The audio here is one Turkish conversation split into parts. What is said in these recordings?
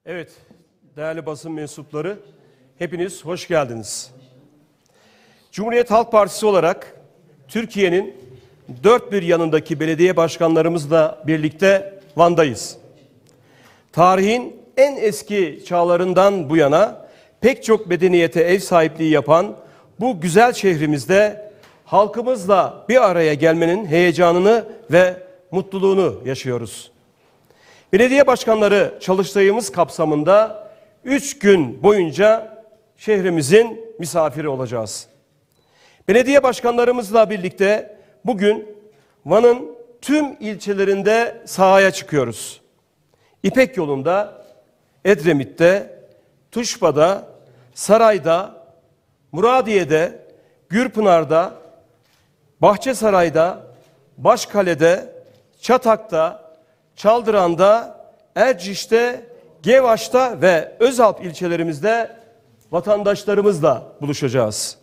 Evet, değerli basın mensupları, hepiniz hoş geldiniz. Cumhuriyet Halk Partisi olarak Türkiye'nin dört bir yanındaki belediye başkanlarımızla birlikte Van'dayız. Tarihin en eski çağlarından bu yana pek çok medeniyete ev sahipliği yapan bu güzel şehrimizde halkımızla bir araya gelmenin heyecanını ve mutluluğunu yaşıyoruz. Belediye başkanları çalıştayımız kapsamında 3 gün boyunca şehrimizin misafiri olacağız. Belediye başkanlarımızla birlikte bugün Van'ın tüm ilçelerinde sahaya çıkıyoruz. İpek Yolu'nda, Edremit'te, Tuşba'da, Saray'da, Muradiye'de, Gürpınar'da, Bahçesaray'da, Başkale'de, Çatak'ta, Çaldıran'da, Erciş'te, Gevaş'ta ve Özalp ilçelerimizde vatandaşlarımızla buluşacağız.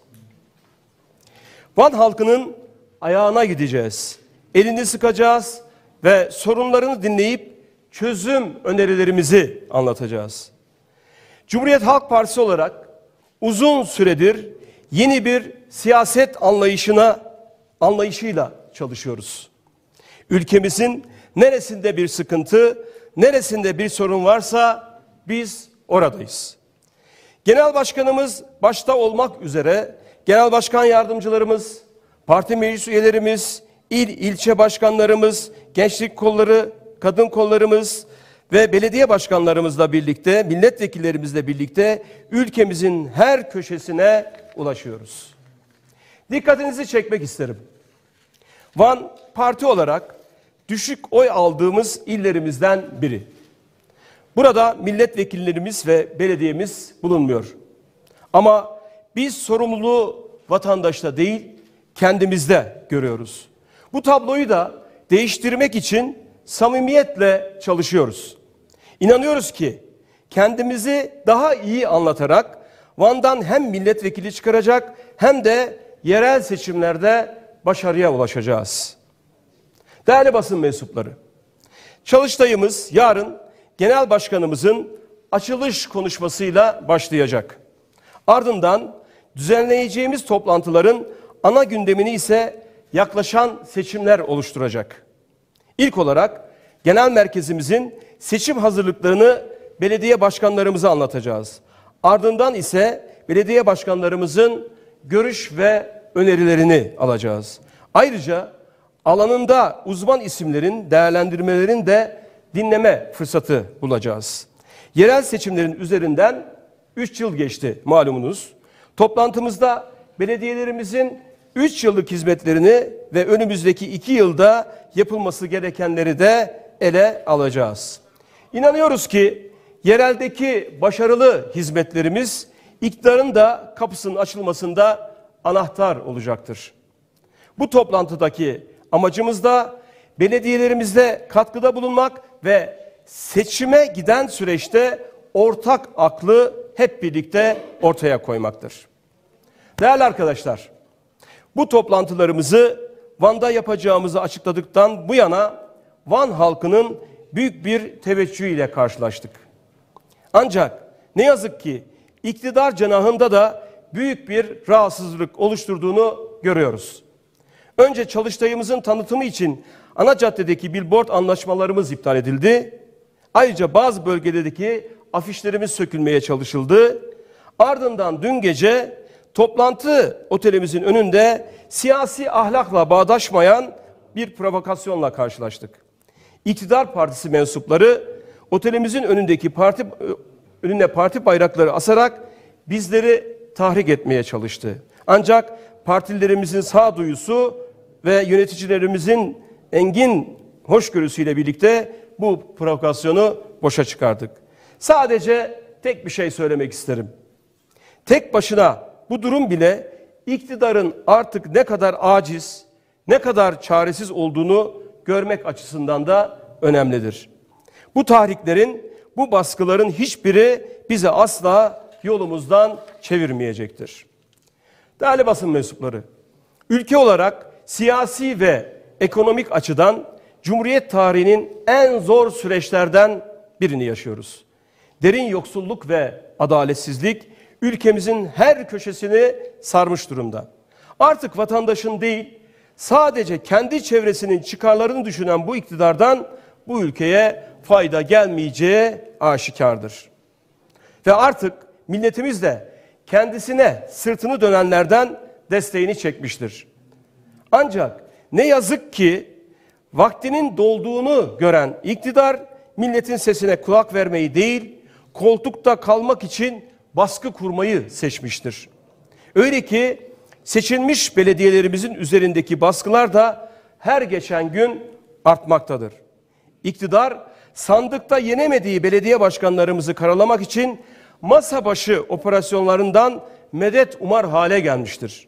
Van halkının ayağına gideceğiz. Elini sıkacağız ve sorunlarını dinleyip çözüm önerilerimizi anlatacağız. Cumhuriyet Halk Partisi olarak uzun süredir yeni bir siyaset anlayışıyla çalışıyoruz. Ülkemizin neresinde bir sıkıntı, neresinde bir sorun varsa biz oradayız. Genel başkanımız başta olmak üzere genel başkan yardımcılarımız, parti meclis üyelerimiz, ilçe başkanlarımız, gençlik kolları, kadın kollarımız ve belediye başkanlarımızla birlikte, milletvekillerimizle birlikte ülkemizin her köşesine ulaşıyoruz. Dikkatinizi çekmek isterim. Van parti olarak düşük oy aldığımız illerimizden biri. Burada milletvekillerimiz ve belediyemiz bulunmuyor. Ama biz sorumluluğu vatandaşta değil, kendimizde görüyoruz. Bu tabloyu da değiştirmek için samimiyetle çalışıyoruz. İnanıyoruz ki kendimizi daha iyi anlatarak Van'dan hem milletvekili çıkaracak hem de yerel seçimlerde başarıya ulaşacağız. Değerli basın mensupları, çalıştayımız yarın genel başkanımızın açılış konuşmasıyla başlayacak. Ardından düzenleyeceğimiz toplantıların ana gündemini ise yaklaşan seçimler oluşturacak. İlk olarak genel merkezimizin seçim hazırlıklarını belediye başkanlarımıza anlatacağız. Ardından ise belediye başkanlarımızın görüş ve önerilerini alacağız. Ayrıca alanında uzman isimlerin değerlendirmelerini de dinleme fırsatı bulacağız. Yerel seçimlerin üzerinden 3 yıl geçti malumunuz. Toplantımızda belediyelerimizin 3 yıllık hizmetlerini ve önümüzdeki 2 yılda yapılması gerekenleri de ele alacağız. İnanıyoruz ki yereldeki başarılı hizmetlerimiz iktidarın da kapısının açılmasında anahtar olacaktır. Bu toplantıdaki amacımız da belediyelerimizde katkıda bulunmak ve seçime giden süreçte ortak aklı hep birlikte ortaya koymaktır. Değerli arkadaşlar, bu toplantılarımızı Van'da yapacağımızı açıkladıktan bu yana Van halkının büyük bir teveccühüyle karşılaştık. Ancak ne yazık ki iktidar cenahında da büyük bir rahatsızlık oluşturduğunu görüyoruz. Önce çalıştayımızın tanıtımı için ana caddedeki billboard anlaşmalarımız iptal edildi. Ayrıca bazı bölgelerdeki afişlerimiz sökülmeye çalışıldı. Ardından dün gece toplantı otelimizin önünde siyasi ahlakla bağdaşmayan bir provokasyonla karşılaştık. İktidar partisi mensupları otelimizin önüne parti bayrakları asarak bizleri tahrik etmeye çalıştı. Ancak partilerimizin sağduyusu ve yöneticilerimizin engin hoşgörüsüyle birlikte bu provokasyonu boşa çıkardık. Sadece tek bir şey söylemek isterim. Tek başına bu durum bile iktidarın artık ne kadar aciz, ne kadar çaresiz olduğunu görmek açısından da önemlidir. Bu tahriklerin, bu baskıların hiçbiri bizi asla yolumuzdan çevirmeyecektir. Değerli basın mensupları, ülke olarak siyasi ve ekonomik açıdan Cumhuriyet tarihinin en zor süreçlerden birini yaşıyoruz. Derin yoksulluk ve adaletsizlik ülkemizin her köşesini sarmış durumda. Artık vatandaşın değil, sadece kendi çevresinin çıkarlarını düşünen bu iktidardan bu ülkeye fayda gelmeyeceği aşikardır. Ve artık milletimiz de kendisine sırtını dönenlerden desteğini çekmiştir. Ancak ne yazık ki vaktinin dolduğunu gören iktidar milletin sesine kulak vermeyi değil, koltukta kalmak için baskı kurmayı seçmiştir. Öyle ki seçilmiş belediyelerimizin üzerindeki baskılar da her geçen gün artmaktadır. İktidar sandıkta yenemediği belediye başkanlarımızı karalamak için masa başı operasyonlarından medet umar hale gelmiştir.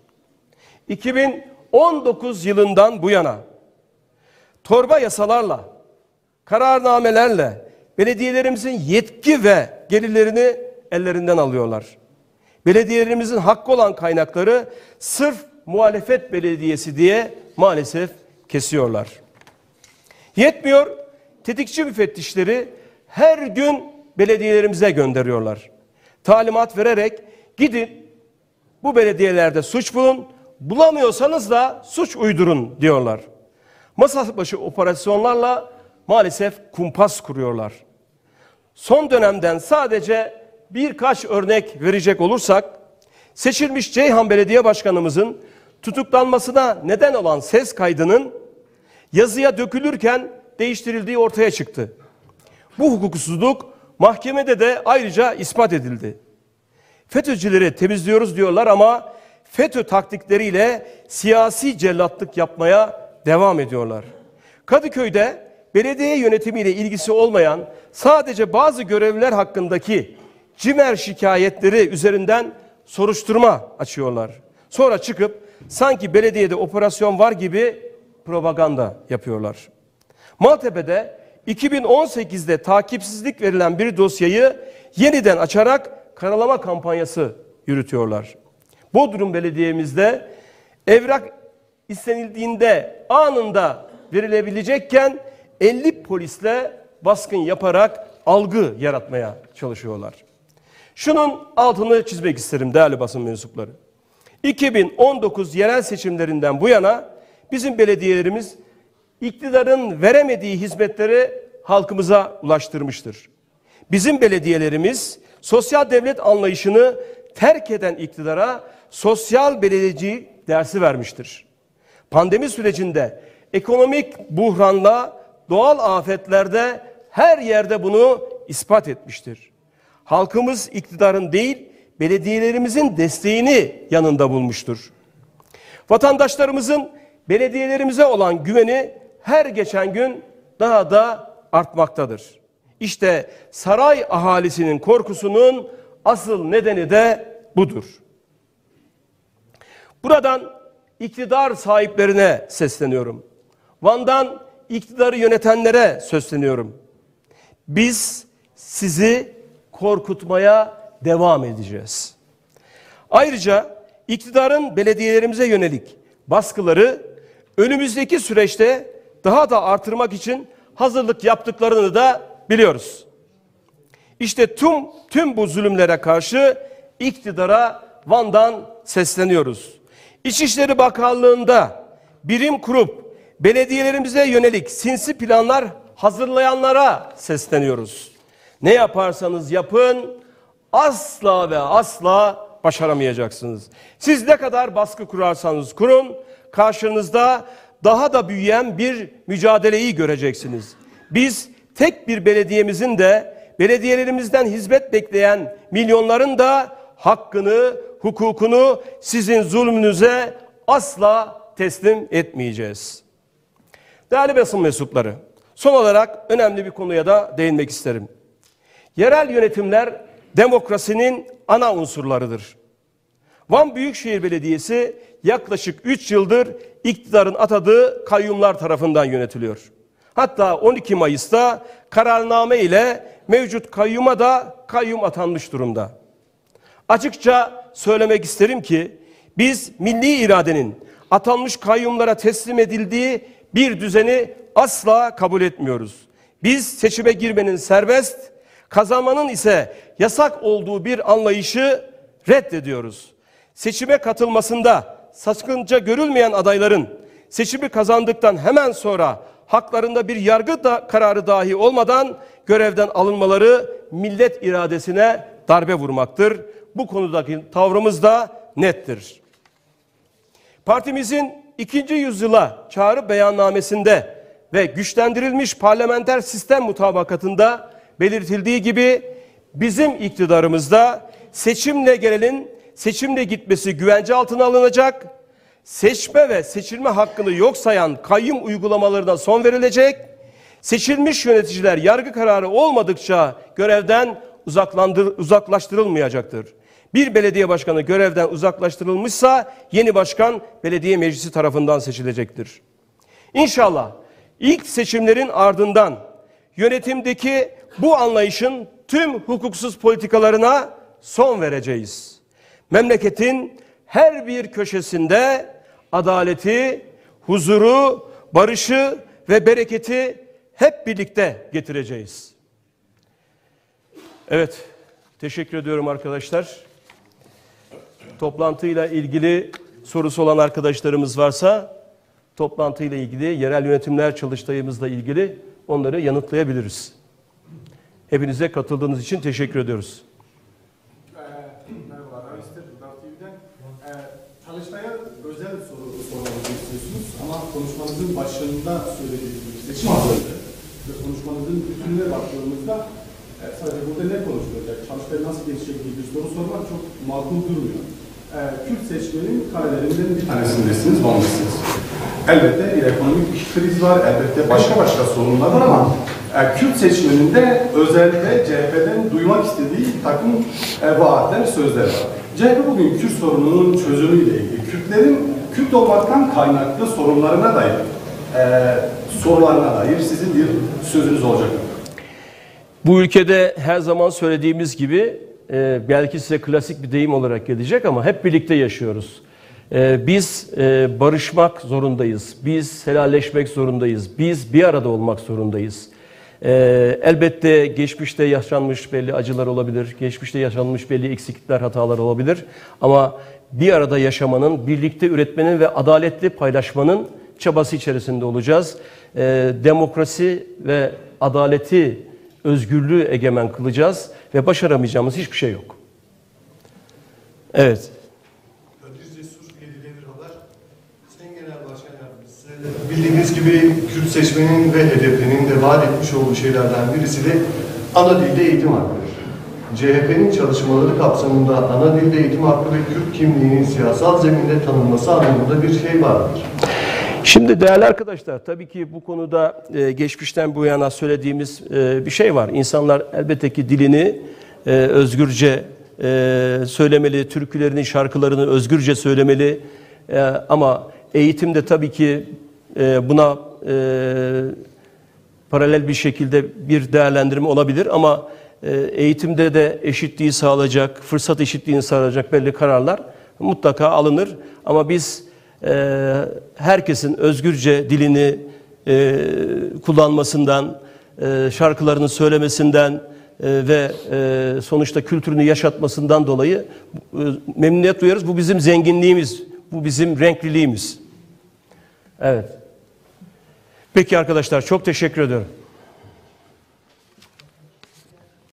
2019 yılından bu yana torba yasalarla, kararnamelerle belediyelerimizin yetki ve gelirlerini ellerinden alıyorlar. Belediyelerimizin hakkı olan kaynakları sırf muhalefet belediyesi diye maalesef kesiyorlar. Yetmiyor, tetikçi müfettişleri her gün belediyelerimize gönderiyorlar. Talimat vererek gidin bu belediyelerde suç bulun, bulamıyorsanız da suç uydurun diyorlar. Masa başı operasyonlarla maalesef kumpas kuruyorlar. Son dönemden sadece birkaç örnek verecek olursak, seçilmiş Ceyhan Belediye Başkanımızın tutuklanmasına neden olan ses kaydının yazıya dökülürken değiştirildiği ortaya çıktı. Bu hukuksuzluk mahkemede de ayrıca ispat edildi. FETÖ'cüleri temizliyoruz diyorlar ama FETÖ taktikleriyle siyasi cellatlık yapmaya devam ediyorlar. Kadıköy'de belediye yönetimiyle ilgisi olmayan sadece bazı görevliler hakkındaki CİMER şikayetleri üzerinden soruşturma açıyorlar. Sonra çıkıp sanki belediyede operasyon var gibi propaganda yapıyorlar. Maltepe'de 2018'de takipsizlik verilen bir dosyayı yeniden açarak karalama kampanyası yürütüyorlar. Bodrum Belediye'mizde evrak istenildiğinde anında verilebilecekken 50 polisle baskın yaparak algı yaratmaya çalışıyorlar. Şunun altını çizmek isterim değerli basın mensupları. 2019 yerel seçimlerinden bu yana bizim belediyelerimiz iktidarın veremediği hizmetleri halkımıza ulaştırmıştır. Bizim belediyelerimiz sosyal devlet anlayışını terk eden iktidara sosyal belediyecilik dersi vermiştir. Pandemi sürecinde ekonomik buhranla doğal afetlerde her yerde bunu ispat etmiştir. Halkımız iktidarın değil, belediyelerimizin desteğini yanında bulmuştur. Vatandaşlarımızın belediyelerimize olan güveni her geçen gün daha da artmaktadır. İşte saray ahalisinin korkusunun asıl nedeni de budur. Buradan iktidar sahiplerine sesleniyorum. Van'dan iktidarı yönetenlere sesleniyorum. Biz sizi korkutmaya devam edeceğiz. Ayrıca iktidarın belediyelerimize yönelik baskıları önümüzdeki süreçte daha da artırmak için hazırlık yaptıklarını da biliyoruz. İşte tüm bu zulümlere karşı iktidara Van'dan sesleniyoruz. İçişleri Bakanlığı'nda birim kurup belediyelerimize yönelik sinsi planlar hazırlayanlara sesleniyoruz. Ne yaparsanız yapın asla ve asla başaramayacaksınız. Siz ne kadar baskı kurarsanız kurun, karşınızda daha da büyüyen bir mücadeleyi göreceksiniz. Biz tek bir belediyemizin de belediyelerimizden hizmet bekleyen milyonların da hakkını, hukukunu sizin zulmünüze asla teslim etmeyeceğiz. Değerli basın mensupları, son olarak önemli bir konuya da değinmek isterim. Yerel yönetimler demokrasinin ana unsurlarıdır. Van Büyükşehir Belediyesi yaklaşık 3 yıldır iktidarın atadığı kayyumlar tarafından yönetiliyor. Hatta 12 Mayıs'ta kararname ile mevcut kayyuma da kayyum atanmış durumda. Açıkça söylemek isterim ki biz milli iradenin atanmış kayyumlara teslim edildiği bir düzeni asla kabul etmiyoruz. Biz seçime girmenin serbest, kazanmanın ise yasak olduğu bir anlayışı reddediyoruz. Seçime katılmasında sakınca görülmeyen adayların seçimi kazandıktan hemen sonra haklarında bir yargı kararı dahi olmadan görevden alınmaları millet iradesine darbe vurmaktır. Bu konudaki tavrımız da nettir. Partimizin 2. yüzyıla çağrı beyannamesinde ve güçlendirilmiş parlamenter sistem mutabakatında belirtildiği gibi bizim iktidarımızda seçimle gelenin seçimle gitmesi güvence altına alınacak, seçme ve seçilme hakkını yok sayan kayyum uygulamalarına son verilecek, seçilmiş yöneticiler yargı kararı olmadıkça görevden uzaklaştırılmayacaktır. Bir belediye başkanı görevden uzaklaştırılmışsa yeni başkan belediye meclisi tarafından seçilecektir. İnşallah ilk seçimlerin ardından yönetimdeki bu anlayışın tüm hukuksuz politikalarına son vereceğiz. Memleketin her bir köşesinde adaleti, huzuru, barışı ve bereketi hep birlikte getireceğiz. Evet, teşekkür ediyorum arkadaşlar. Toplantıyla ilgili sorusu olan arkadaşlarımız varsa toplantıyla ilgili, yerel yönetimler çalıştayımızla ilgili onları yanıtlayabiliriz. Hepinize katıldığınız için teşekkür ediyoruz. Merhabalar, Avister Dudak TV'den. Çalıştaya özel soru sormanızı istiyorsunuz ama konuşmanızın başında söylediğiniz bir seçim hazırlığı ve konuşmanızın bütününe baktığımızda sadece burada ne konuşulacak, Çalıştay nasıl geçecek diye bir soru sormak çok makul durmuyor. Kürt seçmenin karelerinden bir tanesindesiniz, Van'dasınız. Elbette bir ekonomik bir kriz var, elbette başka sorunlar var ama Kürt seçmeninde özellikle CHP'den duymak istediği bir takım vaatler, sözler var. CHP bugün Kürt sorununun çözümüyle ilgili, Kürtlerin Kürt olmaktan kaynaklı sorunlarına dair sizin bir sözünüz olacak mı? Bu ülkede her zaman söylediğimiz gibi belki size klasik bir deyim olarak gelecek ama hep birlikte yaşıyoruz. Biz barışmak zorundayız, biz helalleşmek zorundayız, biz bir arada olmak zorundayız. Elbette geçmişte yaşanmış belli acılar olabilir, geçmişte yaşanmış belli eksiklikler, hatalar olabilir. Ama bir arada yaşamanın, birlikte üretmenin ve adaletli paylaşmanın çabası içerisinde olacağız. Demokrasi ve adaleti, özgürlüğü egemen kılacağız ve başaramayacağımız hiçbir şey yok. Evet. Kadir Cesur, Yedi Devir Haber. Sayın Genel Başkan Yardımcısı, bildiğiniz gibi Kürt seçmenin ve HDP'nin de vaat etmiş olduğu şeylerden birisi de ana dilde eğitim hakkıdır. CHP'nin çalışmaları kapsamında ana dilde eğitim hakkı ve Kürt kimliğinin siyasal zeminde tanınması anlamında bir şey vardır. Şimdi değerli arkadaşlar, tabii ki bu konuda geçmişten bu yana söylediğimiz bir şey var. İnsanlar elbette ki dilini özgürce söylemeli, türkülerini, şarkılarını özgürce söylemeli. Ama eğitimde tabii ki buna paralel bir şekilde bir değerlendirme olabilir. Ama eğitimde de eşitliği sağlayacak, fırsat eşitliğini sağlayacak belli kararlar mutlaka alınır. Ama biz herkesin özgürce dilini kullanmasından, şarkılarını söylemesinden ve sonuçta kültürünü yaşatmasından dolayı memnuniyet duyarız. Bu bizim zenginliğimiz, bu bizim renkliliğimiz. Evet. Peki arkadaşlar, çok teşekkür ediyorum.